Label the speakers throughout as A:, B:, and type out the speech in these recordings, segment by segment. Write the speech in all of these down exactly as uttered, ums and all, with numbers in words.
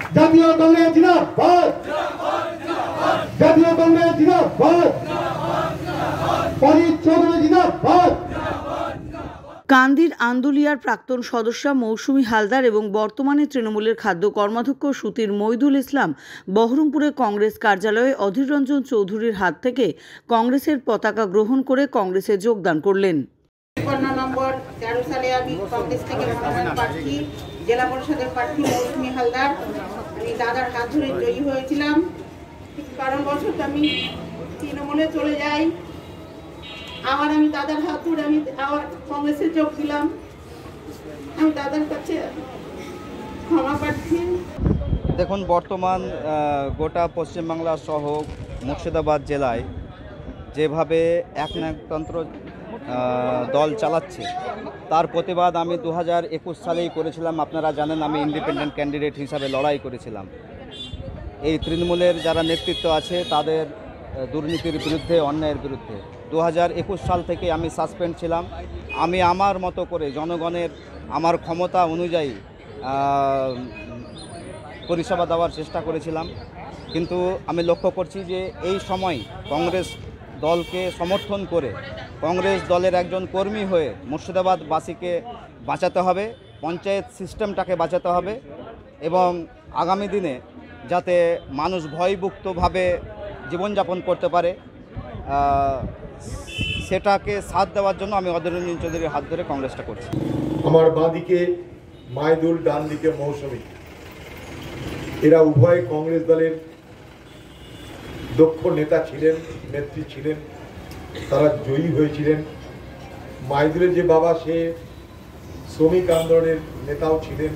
A: জাতীয় কংগ্রেস জিন্দাবাদ, জাতীয় কংগ্রেস জিন্দাবাদ, ফরিদ চৌধুরী জিন্দাবাদ।
B: কান্দির আন্দুলিয়ার প্রাক্তন সদস্যা মৌসুমী হালদার এবং বর্তমানে তৃণমূলের খাদ্য কর্মাধ্যক্ষ সুতির মইদুল ইসলাম বহরমপুরে কংগ্রেস কার্যালয়ে অধীর রঞ্জন চৌধুরীর হাত থেকে কংগ্রেসের পতাকা গ্রহণ করে কংগ্রেসে যোগদান করলেন।
C: নম্বর তেরো সালে আমি কংগ্রেস থেকে মনোনয়ন প্রার্থী, জেলা পরিষদের প্রার্থী মৌসুমী হালদার। আমি দাদার হাত ধরে জয়ী হয়েছিলাম। কারণ বছর আমি তৃণমূলে চলে যাই, আবার আমি দাদার হাত ধরে আমি আবার কংগ্রেসে যোগ দিলাম। আমি দাদার কাছে ক্ষমা প্রার্থী।
D: দেখুন, বর্তমান গোটা পশ্চিমবাংলা সহ মুর্শিদাবাদ জেলায় যেভাবে একনায়কতন্ত্র দল চালাচ্ছে তার প্রতিবাদ আমি দু হাজার একুশ সালেই করেছিলাম। আপনারা জানেন আমি ইন্ডিপেন্ডেন্ট ক্যান্ডিডেট হিসাবে লড়াই করেছিলাম। এই তৃণমূলের যারা নেতৃত্ব আছে তাদের দুর্নীতির বিরুদ্ধে, অন্যায়ের বিরুদ্ধে। দু হাজার একুশ সাল থেকে আমি সাসপেন্ড ছিলাম। আমি আমার মতো করে জনগণের আমার ক্ষমতা অনুযায়ী পরিষেবা দেওয়ার চেষ্টা করেছিলাম। কিন্তু আমি লক্ষ্য করছি যে এই সময় কংগ্রেস দলকে সমর্থন করে কংগ্রেস দলের একজন কর্মী হয়ে মুর্শিদাবাদবাসীকে বাঁচাতে হবে, পঞ্চায়েত সিস্টেমটাকে বাঁচাতে হবে এবং আগামী দিনে যাতে মানুষ ভয়মুক্তভাবে জীবনযাপন করতে পারে সেটাকে সাথ দেওয়ার জন্য আমি অধীর রঞ্জন চৌধুরীর হাত ধরে কংগ্রেসটা করছি।
A: আমার বাঁ দিকে মাইদুল, ডান দিকে মৌসুমী, এরা উভয় কংগ্রেস দলের দক্ষ নেতা ছিলেন, নেত্রী ছিলেন, তারা জয়ী হয়েছিলেন। মাইদুলের যে বাবা সে শ্রমিক আন্দোলনের নেতাও ছিলেন।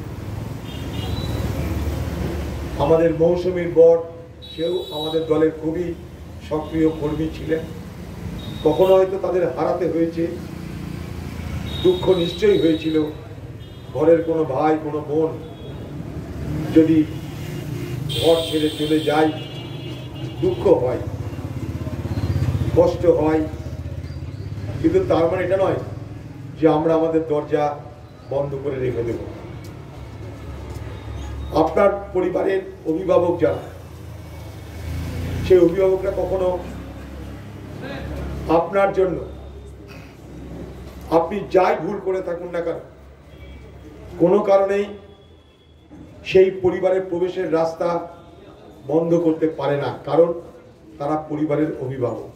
A: আমাদের মৌসুমীর বর সেও আমাদের দলের খুবই সক্রিয় কর্মী ছিলেন। কখনো হয়তো তাদের হারাতে হয়েছে, দুঃখ নিশ্চয়ই হয়েছিল। ঘরের কোনো ভাই, কোনো বোন যদি ঘর ছেড়ে চলে যায় দুঃখ হয়, কষ্ট হয়, কিন্তু তার মানে এটা নয় যে আমরা আমাদের দরজা বন্ধ করে রেখে দেব। আপনার পরিবারের অভিভাবক যারা, সেই অভিভাবকরা কখনো আপনার জন্য আপনি যাই ভুল করে থাকুন না কেন, কোনো কারণেই সেই পরিবারের প্রবেশের রাস্তা বন্ধ করতে পারে না, কারণ তারা পরিবারের অভিভাবক।